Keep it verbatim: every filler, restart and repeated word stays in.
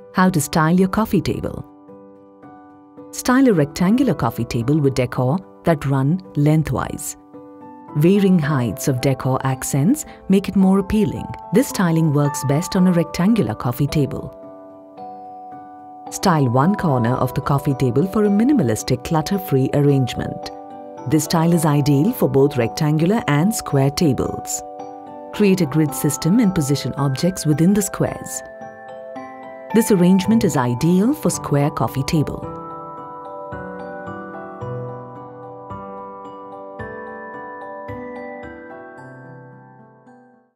How to style your coffee table. Style a rectangular coffee table with decor that run lengthwise. Varying heights of decor accents make it more appealing. This styling works best on a rectangular coffee table. Style one corner of the coffee table for a minimalistic clutter-free arrangement. This style is ideal for both rectangular and square tables. Create a grid system and position objects within the squares. This arrangement is ideal for square coffee table.